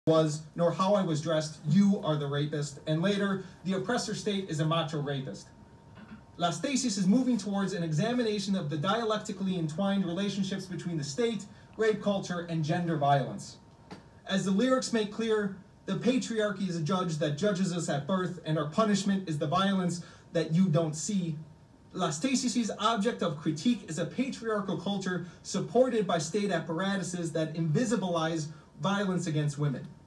was, nor how I was dressed, you are the rapist, and later, the oppressor state is a macho rapist. Las Theses is moving towards an examination of the dialectically entwined relationships between the state, rape culture, and gender violence. As the lyrics make clear, the patriarchy is a judge that judges us at birth, and our punishment is the violence that you don't see. Las Theses' object of critique is a patriarchal culture supported by state apparatuses that invisibilize violence against women.